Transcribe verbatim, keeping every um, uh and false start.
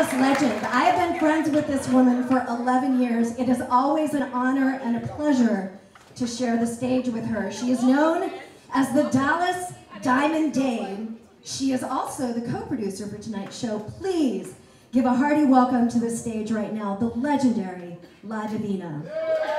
Dallas legend. I have been friends with this woman for eleven years. It is always an honor and a pleasure to share the stage with her. She is known as the Dallas Diamond Dame. She is also the co-producer for tonight's show. Please give a hearty welcome to the stage right now, the legendary La Divina.